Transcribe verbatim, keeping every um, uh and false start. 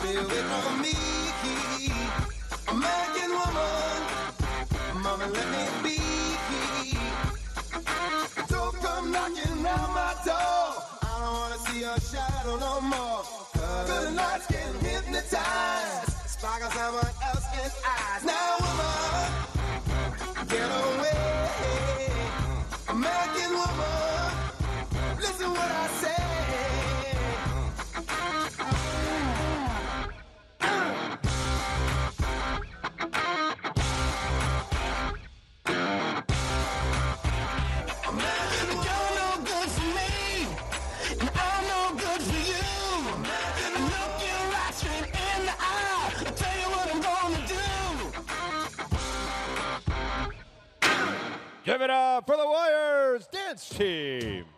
stay away from me. American woman, mama, let me be. Don't come knocking round my door. I don't wanna see your shadow no more. Good nights can hypnotize, sparkle someone else's eyes. Now, woman, get away. American woman, listen what I say. You're no good for me, and I'm no good for you. I look you right straight in the eye. I'll tell you what I'm gonna do. Give it up for the Warriors Dance Team.